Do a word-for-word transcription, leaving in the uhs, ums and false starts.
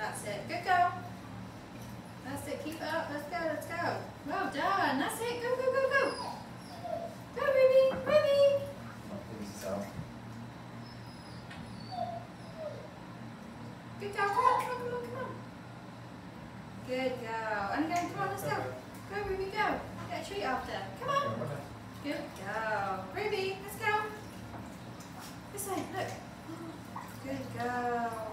That's it. Good girl. That's it. Keep it up. Let's go. Let's go. Well done. That's it. Go, go, go, go. Go, Ruby. Ruby. Good girl. Come on, come on, come on, come on. Good girl. And then, come on, let's go. Go, Ruby, go. Get a treat after. Come on. Good girl. Ruby, let's go. This way, look. Good girl.